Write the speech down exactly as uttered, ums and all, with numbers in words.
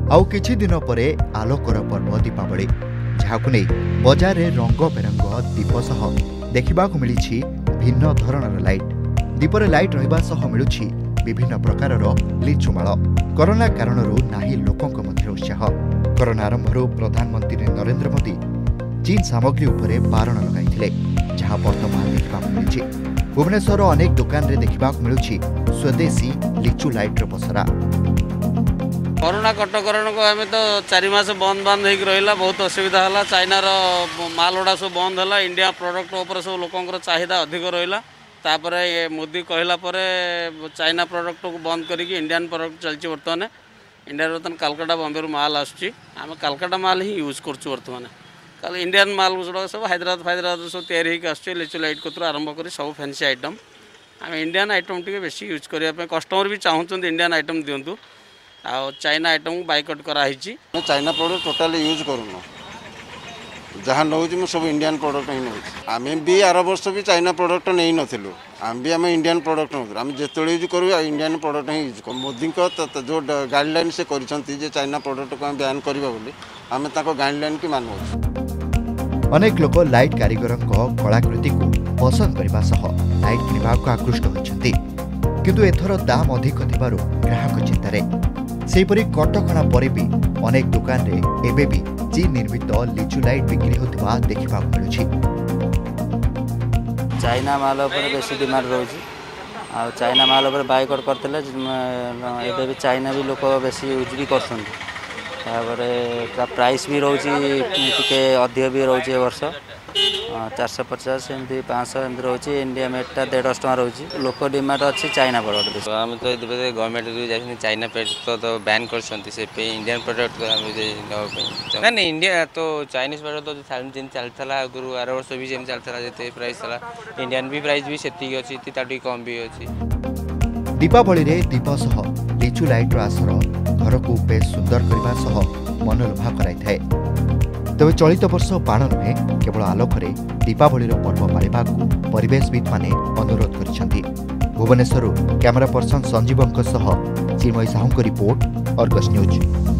आउ किछि दिन परे आलोकर पर्व दीपावली जहाकु नै बजार रे रंग बेरंग दीप सह देखिबाकु मिलिछि भिन्न धरणर लाइट दीपर लाइट रहिबा सह मिलुछि विभिन्न प्रकारर लिचुमाळ। कोरोना कारणरू नाही लोकंक मध्ये उत्साह। कोरोना आरंभरू प्रधानमंत्री नरेंद्र मोदी चीन सामग्री उपरे बारण लगाइथिले जहा वर्तमान देखिबाकु मिलिछि। भुवनेश्वर अनेक दुकान रे देखिबाकु मिलुछि स्वदेशी लिचु लाइट र पसरा। कोरोना कटकरण को आम तो चार मास बंद बंद हो रहा बहुत असुविधा है। चाइनार माल गुड़ा सब बंद है। इंडिया प्रोडक्ट उपर सब लोकर चाहिदा अधिक रहा। तापर ये मोदी कहला चाइना प्रोडक्ट को बंद करके इंडियन प्रोडक्ट चलती। बर्तमान इंडिया बर्तमान कलकत्ता बॉम्बे माल आम कलकत्ता माल ही यूज कर बर्तमान कल इंडियन माल गुड़ा सब हैदराबाद फैदराबाद सब तैयारी होकर लिचु लाइट को आरंभ कर सब फैंसी आइटम आम इंडियन आइटम टी बेसी यूज करने कस्टमर भी चाहते इंडियन आइटम दिंतु। आ चाइना आइटम बाइकआउट कराई। चाइना प्रोडक्ट टोटाली यूज करूँ जहाँ नौ सब इंडियन प्रोडक्ट ही नौ। आम भी आर वर्ष भी चाइना प्रोडक्ट नहीं नथिलु। आम भी आम इंडियन प्रोडक्ट नौ। आम जिते यूज करूँ इंडियन प्रोडक्ट ही यूज कर। मोदी जो गाइडलाइन से करिसेंती चाइना प्रोडक्ट को आम बैन करबा बोली आम ताको गाइडलाइन की मानू। अनेक लोक लाइट कारीगर कलाकृति को पसंद करने सह लाइट किणवाक आकृष्ट होती किंतु एथर दाम अधिक थिबारु ग्राहक चिंतारे। सेपरी कटकणा परे भी अनेक दुकान रे एबे भी चीन निर्मित लिचु लाइट बिक्री होता देखा मिलुछि। चाइना माल पर बेसी डिमांड रोची। आ चाइना माल पर बाइकआउट करते एबे भी चाइना भी लोक बेसी यूज भी करसन। प्राइस भी रोची टिके अधिक भी रोची वर्ष चार सौ पचास एमती पाँच सौ एमती रोची। इंडिया मेटा डेढ़ टका रोची। लोक डिमांड अच्छी चाइना प्रोडक्ट। आम तो गवर्नमेंट चाइना प्रोडक्ट तो बैन कर इंडियन प्रोडक्ट ना नहीं इंडिया तो चाइनीज प्रोडक्ट तो जिन चलता आगुरी आर वर्ष भी जमी चलता जिते प्राइस था इंडियन भी प्राइस भी से अच्छी कम भी अच्छी। दीपावली रे दीप सह लिचु लाइट आसर घर को बेस सुंदर करने सह मनोलोभा कराई। तेज चलित वर्ष बाण नुहे केवल आलोकरे दीपावलीर पर्व पालिबा को परिवेशविद माने अनुरोध करिसेंती। भुवनेश्वर कैमरा पर्सन संजीवों सह Chinmayee Sahu report Argus news.